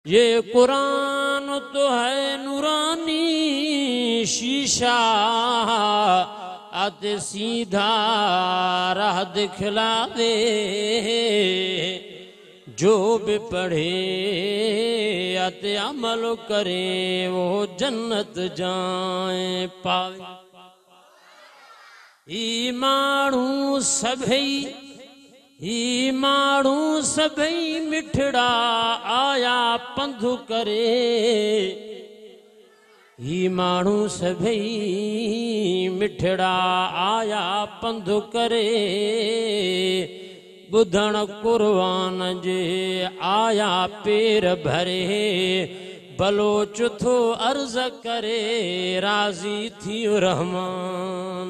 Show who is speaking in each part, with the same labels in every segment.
Speaker 1: ये कुरान तो है नूरानी शीशा, आते सीधा राह दिखला दे। जो भी पढ़े आते अमल करे वो जन्नत जाए पावे। ई माण्हू सभई मिठड़ा आया पंधु करे। ही माण्हू सभई मिठड़ा आया पंधु करे। बुधण कुर्बान जे आया पेर भरे। बलोच थो अर्ज करे राज़ी थियो रहमान।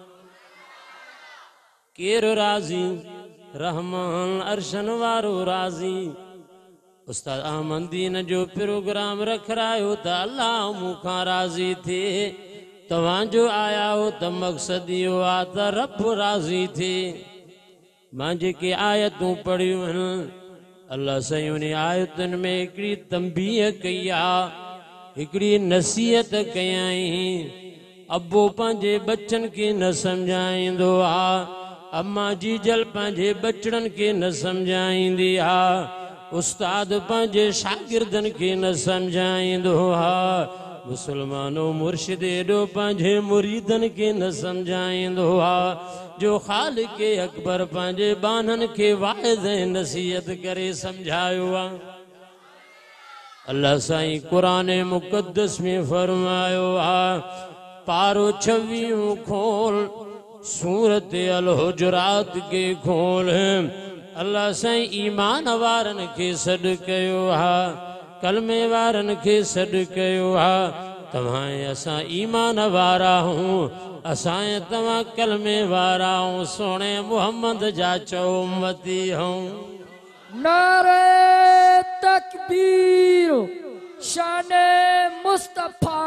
Speaker 1: केर राज़ी? रहमान अर्शन वारो राज़ी। उस्ताद अहमदीन जो प्रोग्राम रखरायो त अल्लाह मूंखां राज़ी थे। तव्हांजो आया हो त मक़सद इहो आहे त रब राज़ी थे। मां जेके आयतूं पढ़ियूं आहिनि, अल्लाह साईं उन आयतुनि में हिकिड़ी तंबीह कई आहे, हिकिड़ी नसीहत कयईं। अबो पंहिंजे बचन खे न सम्झाईंदो आहे, अम्मा जीजल पंहिंजे बचड़नि खे न सम्झाईंदी आहे, उस्ताद पंहिंजे शागिर्दनि खे न सम्झाईंदो आहे, मुसलमानो मुर्शिद एॾो पंहिंजे मुरीदनि खे न सम्झाईंदो आहे, जो ख़ालिक़ अकबर पंहिंजे बाननि खे वाइज़ ऐं नसीहत करे सम्झायो आहे। अल्लाह साईं क़ुरान मुक़द्दस में फरमायो आहे, पारो 26 खोल, सूरत अल हुजरात के खोल। अल्लाह साईं ईमान वारनि खे सॾु कयो आहे, कलमे वारनि खे सॾु कयो आहे। तव्हां असां ईमान वारा हूं, असां तव्हां कलमे वारा हूं, सोणे मुहम्मद जा चओ उम्मती हूं।
Speaker 2: नारे तकबीर, शाने मुस्तफा।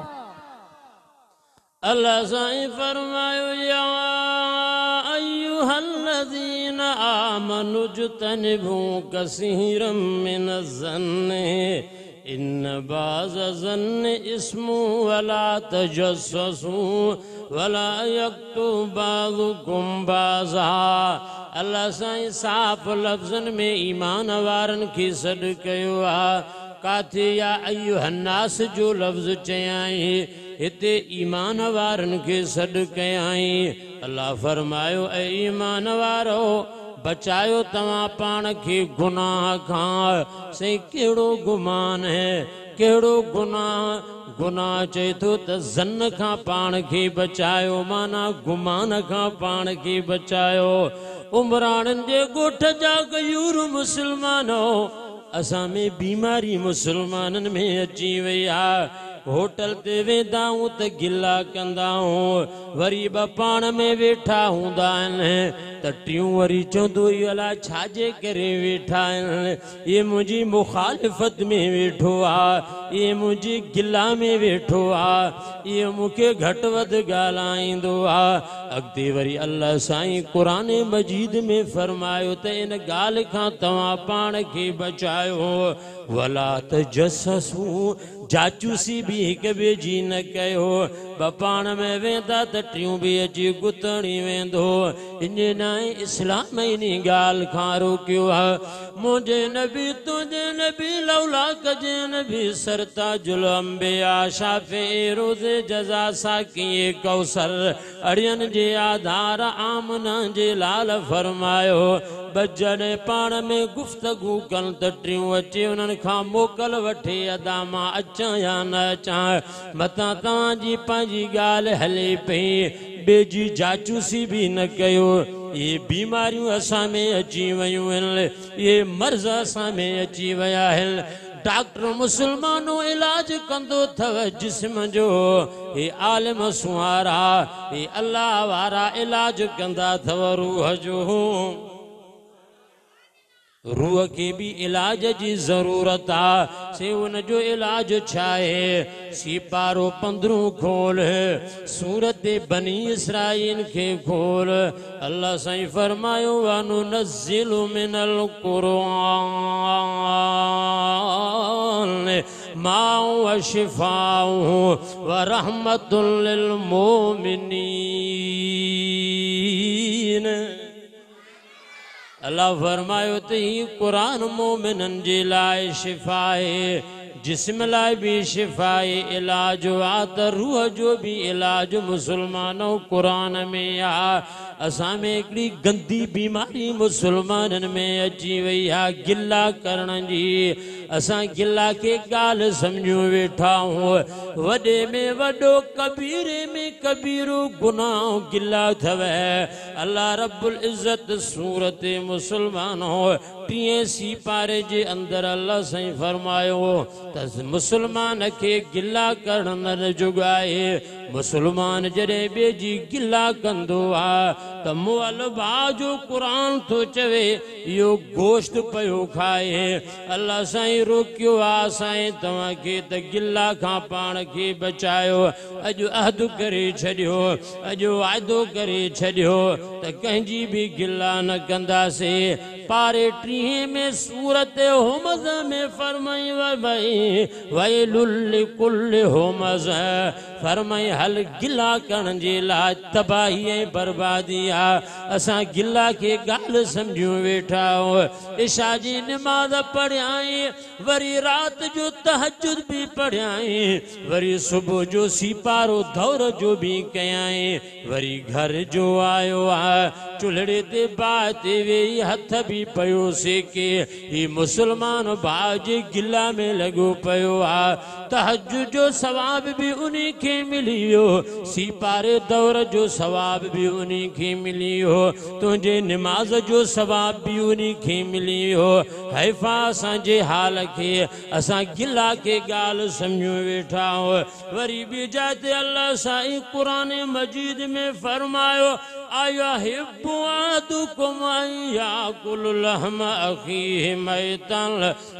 Speaker 2: अल्लाह साईं फरमायो, या अय्युहल्लज़ीन आमनु जुतनिबू कसीरम मिनज़्ज़न्नि इन्न बाज़-ज़न्नि इस्मु वला तजस्ससू वला यक्तुब बाज़ुकुम बाज़ा। अल्लाह साईं साफ़ लफ़्ज़नि में ईमान वारनि खे सॾु कयो आहे। काथे या अय्युहन्नास जो लफ़्ज़ चयाईं, हिते ईमान वारनि खे सॾु कयाईं। अल्लाह फरमायो, ऐ ईमान वारो, बचायो तव्हां पाण खे गुनाह खां। साईं कहिड़ो गुमान है, कहिड़ो गुनाह? गुनाह चए थो त ज़न खां पाण खे बचायो, माना गुमान खां पाण खे बचायो। उमराणनि जे ॻोठ जा गयूर मुसलमानो, असां में बीमारी मुसलमाननि में अची वई आहे। होटल ते वेंदा आहियूं त गिला कंदा आहियूं, वरी ॿ पाण में वेठा हूंदा आहिनि त टियों वरी चवंदो इहो अलाए छाजे करे वेठा आहिनि, ये मुंहिंजी मुखालिफ़त में वेठो आहे, ये मुंहिंजी गिला में वेठो आहे, ये मूंखे घटि वधि ॻाल्हाईंदो आहे। अॻिते वरी अल्लाह साईं क़ुरान मजीद में फरमायो त इन ॻाल्हि खां तव्हां पाण खे बचायो। वला तजस्ससू, जाचूसी भी हिक ॿिए जी न कयो। ॿ पाण में वेंदा त टियों बि अची गुतणी वेंदो। इन नाए इस्लाम इन ॻाल्हि खां रोकियो आहे। मुंहिंजे नबी तुंहिंजे नबी लौला कजे नबी सरताजुल अंबिया शाफ़े रोज़े जज़ा साक़ी कौसर अड़ियन जे आधार आमना जे लाल फरमायो। बजने पाण में गुफ्तगू कनि त टियों अचे उन्हनि खां मोकल वठे अदा मां अचां या न अचां, मतां तव्हांजी पंहिंजी ॻाल्हि हले पई, ॿिए जी जाचूसी भी न कयो। ये बीमारियूं असां में अची वयूं आहिनि, ये मर्ज़ असां में अची विया आहिनि। डॉक्टर मुसलमानो इलाज कंदो अथव जिस्म जो, हे आलिम सुवारा, हे अल्लाह वारा इलाज कंदा अथव रूह जो। रूह के भी इलाज जी ज़रूरत आहे, से उन जो इलाज छा आहे? सिपारो 15 खोल, सूरत बनी इसराइल के खोल। अल्लाह साईं फरमायो, वनुनज़्ज़िलु मिनल क़ुरआन
Speaker 1: माउ व शिफाउ व रहमतुल लिल मोमिनीन। अल्लाह फरमायो त ही कुरान मोमिनन जे लाइ शिफा आहे, जिस्म लाइ भी शिफा आहे, इलाज आ त रूह जो भी इलाज मुसलमानों कुरान में आ। असां में हिकिड़ी गंदी बीमारी मुसलमानन में अची वई आहे गिला करण जी। असां गिला के ॻाल्हि सम्झूं वेठा आहियूं, वॾे में वॾो कबीरे में कबीरो गुनाह गिला अथव। अल्लाह रब्बुल इज़्ज़त सूरत मुसलमानों 83 पारे जे अंदर अल्लाह साईं फरमायो त मुसलमान के गिला करण न जुगाए। मुसलमान जॾहिं ॿिए जी गिला कंदो आहे त मुअल भाउ जो क़ुरान थो चवे इहो गोश्त पियो खाए। अल्लाह साईं रोकियो आहे साईं तव्हांखे त गिला खां पाण खे बचायो। अॼु अहद करे छॾियो, अॼु वाइदो करे छॾियो त कंहिंजी बि गिला न कंदासीं। पारे 30 में सूरत हुमज़ में फरमाई वैलुल लिकुल्लि हुमज़, फरमाई हल गिला करण जे लाइ तबाही ऐं बर्बादी आहे। असां गिला के ॻाल्हि सम्झूं वेठा आहियूं। इशा जी निमाज़ पढ़ियाई, वरी रात जो तहज्जुद भी पढ़ियाई, वरी सुबह जो सिपारो दौर जो भी कयाई, वरी घर जो आयो आहे चुल्हे ते बाहि ते वेही हथ भी पयो सेके। ही मुसलमान भाउ जे गिला में लॻो पियो आहे। तहज्जुद जो सवाब भी उन्हीं खे मिली वियो, सिपारे दौर जो सवाब भी उन्हीं खे मिली वियो, तुंहिंजे निमाज़ जो सवाब भी उन्हीं खे मिली वियो। हैफ़ा असांजे हाल खे असां गिला के ॻाल्हि सम्झूं वेठा आहियूं। वरी बि जाते अल्लाह साईं क़ुरान मजीद में फरमायो अयहिब्बु अहदुकुम अन याकुल लहम अखीहि मैतन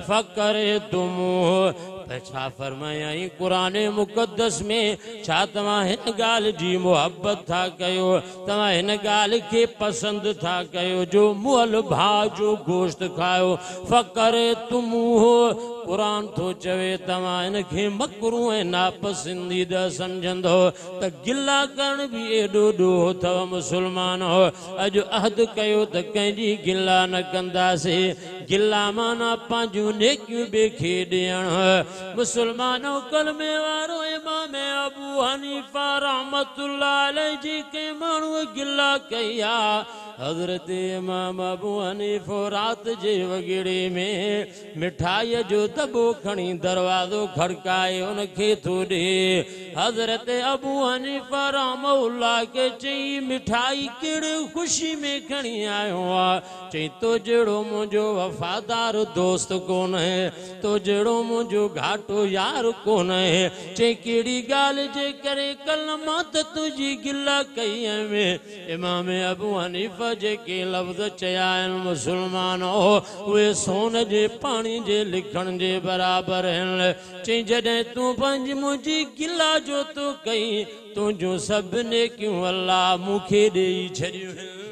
Speaker 1: फकरतुमूहु। छा फरमाया कुरान मुक़द्दस में, छा तव्हां हिन ॻाल्हि जी मोहब्बत था कयो, तव्हां हिन ॻाल्हि खे पसंदि था कयो जो मुअल भाउ जो गोश्त खायो। फकरतुमूहु कुरान तो चवे तव्हां हिनखे मकरूह ऐं नापसंदीदा सम्झंदो त गिला करण भी एॾो ॾोहो अथव। मुसलमानो अॼु अहद कयो त कंहिंजी गिला न कंदासीं। गिला माना पंहिंजूं नेकियूं ॿिए खे ॾियणु। मुसलमानो कलमे वारो इमाम अबू हनीफा रहमतुल्लाह अलैहि जी के माण्हू गिला कया। हज़रत इमाम अबू हनीफो रात जे वॻेड़े में मिठाईअ जो दॿो खणी दरवाज़ो खड़काए उनखे थो ॾे। हज़रत अबू हनीफा रहमतुल्लाह के चई मिठाई कहिड़े ख़ुशी में खणी आयो आहे? चई तो जहिड़ो मुंहिंजो वफ़ादार दोस्त कोन है, तो जहिड़ो मुंहिंजो घाटो यार कोन है। चई कहिड़ी ॻाल्हि जे करे कल मां त तुंहिंजी गिला कई में। इमाम अबू हनीफा जेके लफ़्ज़ चया आहिनि मुसलमानो उहे सोन जे पाणी जे लिखण जे बराबरि आहिनि। चई जॾहिं तूं पंहिंजी मुंहिंजी गिला जो तो कई, तुंहिंजूं सभु नेकियूं अल्लाह मूंखे ॾेई छॾियूं।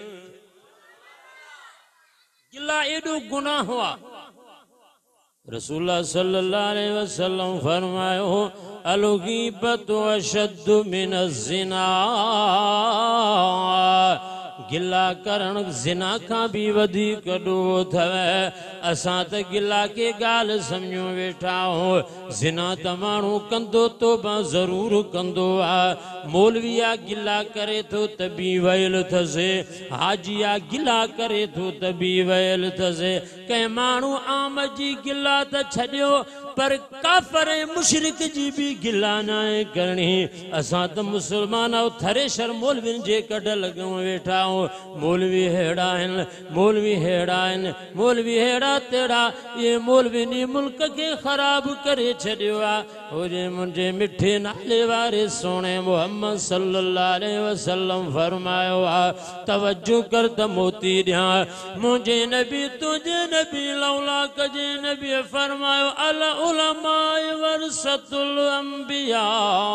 Speaker 1: गिला एॾो गुनाह हुआ। रसूलुल्लाह सल्लल्लाहु अलैहि वसल्लम फरमायो अल गीबतु अशद्दु मिनज़ ज़िना। गिला करण ज़िना खां भी वधीक ॾोहो अथव। असां त गिला के ॻाल्हि सम्झूं वेठा आहियूं। ज़िना त माण्हू कंदो तौबा ज़रूर कंदो आहे। मौलविया गिला करे थो त बि वयल अथसि, हाजिया गिला करे थो त बि वयल अथसि। कंहिं माण्हू आम जी गिला त छॾियो पर काफ़र ऐं मुशरिक जी भी गिला न आहे करणी। असां त मुसलमान थरेशर मौलवियुनि जे कढ लॻूं वेठा आहियूं। मौलवी हेड़ा आहिनि, मौलवी हेड़ा आहिनि, मौलवी हेड़ा तेड़ा। ये मौलवियुनि मुल्क खे ख़राब करे छॾियो आहे। हुजे मुंहिंजे मिठे नाले वारे सोणे मोहम्मद सल्लल्लाहु अलैहि वसल्लम फरमायो आहे तवज्जो कर त मोती ॾियां मुंहिंजे नबी तुंहिंजे नबी लौला कजे नबी फरमायो अल उलमा वरसतुल अंबिया।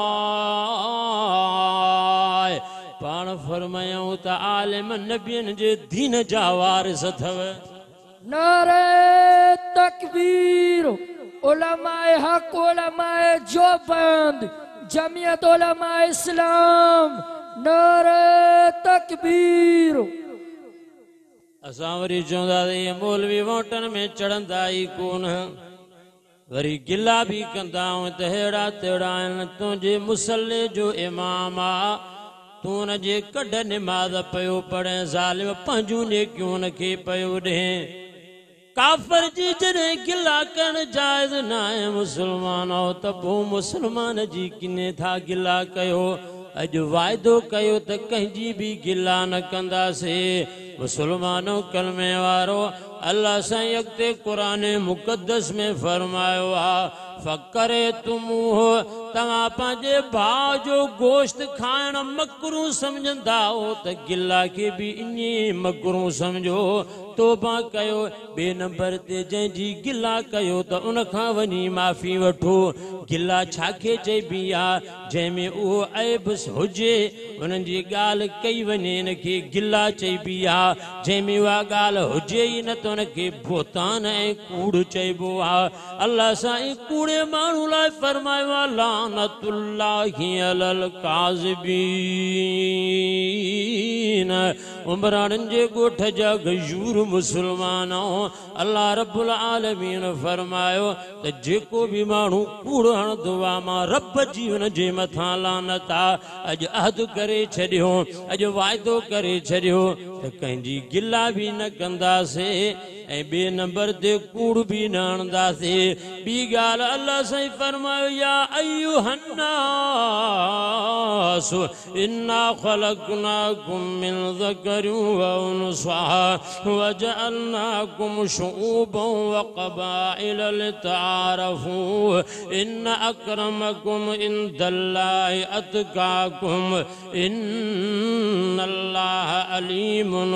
Speaker 1: पाण फरमायूं त आलिम नबियनि जे दीन जा वारिस अथव।
Speaker 3: नारे तकबीर। उलमाए हक उलमाए जोबंद जमियत उलमाए इस्लाम नारे तकबीर।
Speaker 1: असां वरी चवंदासीं मौलवी वोटन में चढ़ंदा ई कोन वरी गिला भी कंदा त हेड़ा तेड़ा आहिनि तुंहिंजे मुसले जो इमाम आ तूं हुन जे कढ निमाज़ पियो पढ़े ज़ालिम पंहिंजूं नेकियूं हुनखे पियो ॾे काफ़र जी जॾहिं गिला करण जाइज़ न आहे मुस्लमान हो त पोइ मुस्लमान जी किने था गिला कयो अॼु वाइदो कयो त कंहिंजी बि गिला न कंदासीं मुसलमानो कलमे वारो अल्लाह साईं अॻिते क़ुरान मुक़द्दस में फरमायो आहे फ़करे तुम हो तव्हां पंहिंजे भाउ जो गोश्त खाइण मकरू सम्झंदा हो त गिला खे बि ईअं मकरू सम्झो तौबा कयो ॿिए नंबर ते जंहिंजी गिला कयो त उन खां वञी माफ़ी वठो गिला छाखे चइबी आहे जंहिंमें उहो ऐब हुजे उन्हनि जी ॻाल्हि कई वञे हिनखे गिला चइबी आहे जंहिंमें उहा ॻाल्हि हुजे ई न त उनखे बोतान ऐं कूड़ चइबो आहे अल्लाह साईं कूड़े माण्हू लाइ फरमायो आहे लानतुल्लाहि अलल काज़िबीन उमराणनि जे ॻोठ जा गयूर मुसलमानो अल्लाह रब्बुल आलमीन फरमायो त जेको बि माण्हू कूड़ हणंदो आहे मां रब जी हुन जे मथां लानत आहे अॼु अहद करे छॾियो अॼु वाइदो करे छॾियो त कंहिंजी गिला बि न कंदासीं ऐं ॿिए नंबर ते कूड़ बि न हणंदासीं ॿी ॻाल्हि अल्लाह साईं फरमायो या अय्युहन्नास इन्ना ख़लक़नाकुम मिन ज़करिन व उन्सा वजअलनाकुम शुऊबन व क़बाइल लितआरफू इन्न अक्रमकुम इंदल्लाहि अतकाकुम इन्नल्लाह अलीमुन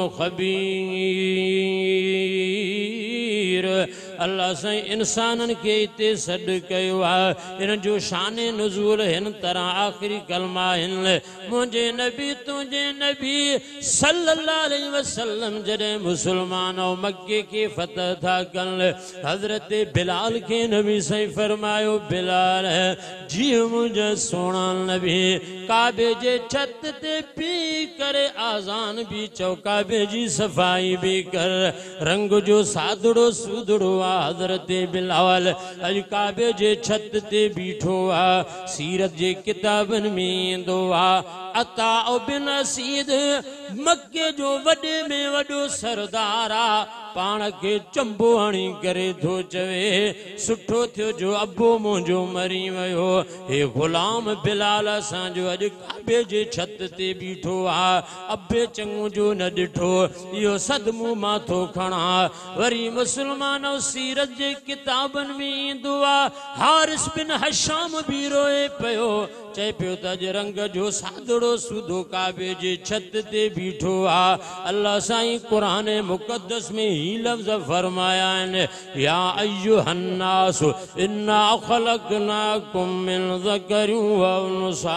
Speaker 1: ख़बीर अल्लाह साईं इंसाननि खे हिते सॾु कयो आहे इन जो शान नुज़ूल हिन तरह आख़िरी कलमा आहिनि मुंहिंजे नबी तुंहिंजे नबी सल्लल्लाहु अलैहि वसल्लम जॾहिं मुसलमान मके खे फतह था कनि हज़रत बिलाल खे नबी साईं फरमायो बिलाल जीअं मुंहिंजा सुहिणा नबी काबे जे छत ते पी करे आज़ान बि चओ काबे जी सफ़ाई बि कर रंग जो सादड़ो सूदड़ो आहे हज़रत बिलाल अॼु काबे जे छत ते बीठो आहे सीरत जे किताबनि में ईंदो आहे अता बिन असीद मके जो वॾे में वॾो सरदार आहे पाण खे चंबो हणी करे थो चवे सुठो थियो जो अबो मुंहिंजो मरी वियो हे ग़ुलाम बिलाल असांजो अॼु काबे जे छत ते बीठो आहे अबे चङो जो न ॾिठो इहो सदमो मां थो खणा वरी मुसलमान सीरत जे किताबनि में ईंदो आहे हारिस बिन हशाम बि रोए पियो चए पियो त अॼु रंग जो सादड़ो सूदो काबे जे छत ते बीठो आहे अल्लाह साईं क़ुरान मुक़द्दस में ही लफ़्ज़ फरमाया आहिनि या अय्युहन्नास इन्ना ख़लक़नाकुम मिन ज़करिन व उन्सा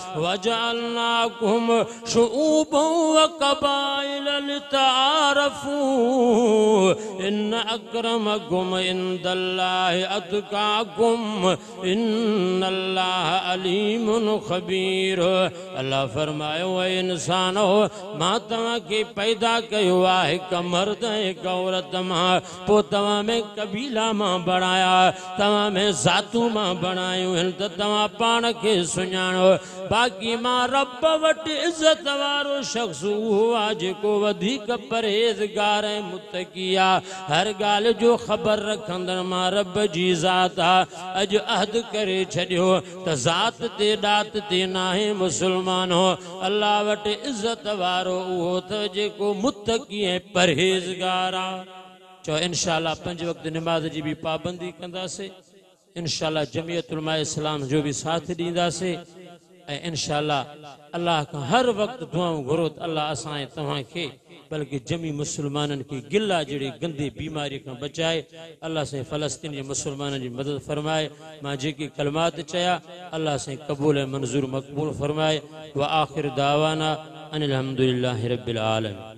Speaker 1: वजअलनाकुम शुऊबन व क़बाइल लितआरफू इन्न अक्रमकुम इंदल्लाहि अतकाकुम इन्नल्लाह अलीमुन ख़बीर अल्लाह फरमायो ऐ इंसानो मां तव्हां खे पैदा कयो आहे हिकु मर्द ऐं हिकु औरत मां पोइ तव्हां में कबीला मां बणाया तव्हां में ज़ातूं मां बणायूं आहिनि त तव्हां पाण खे सुञाणो बाक़ी मां रब वटि इज़त वारो शख़्स उहो आहे जेको वधीक परहेज़गार ऐं मुतक़ी आहे हर ॻाल्हि जो ख़बर रखंदड़ मां रब जी ज़ात आहे अॼु अहद करे छॾियो त ज़ात ते ॾात ते नाहे मुसलमानो अल्लाह वटि इज़त वारो उहो त जेको मुतक़ी ऐं परहेज़गार आहे चओ इंशाअल्लाह 5 वक़्त निमाज़ जी बि पाबंदी कंदासीं इंशाअल्लाह जमियत उलमा इस्लाम जो बि साथ ॾींदासीं ऐं इंशाअल्लाह अल्लाह खां हर वक़्तु दुआऊं घुरो त अल्लाह असां ऐं तव्हांखे बल्कि जमी मुसलमाननि खे गिला जहिड़ी गंदी बीमारी खां बचाए अल्लाह साईं फ़लस्तीन जे मुसलमाननि जी मदद फरमाए मां जेके कलमात चया अल्लाह साईं क़बूल ऐं मंज़ूर मक़बूल फरमाए व आख़िर दावाना अनिल हम्दुलिल्लाहि रब्बिल आलमीन।